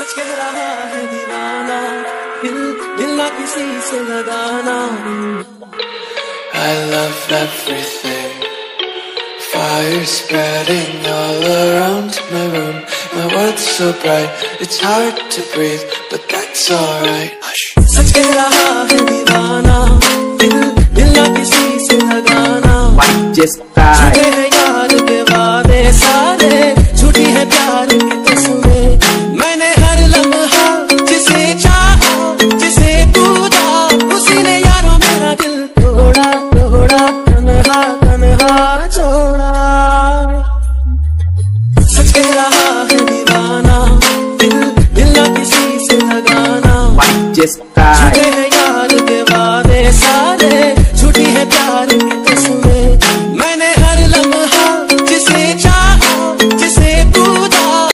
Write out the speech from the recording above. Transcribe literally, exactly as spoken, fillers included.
सच कह रहा है दीवाना दिल दिल ना किसी से लगाना I love everything Fire spreading all around my room My world's so bright It's hard to breathe But that's alright Hush सच कह रहा है दीवाना दिल दिल ना किसी से लगाना Just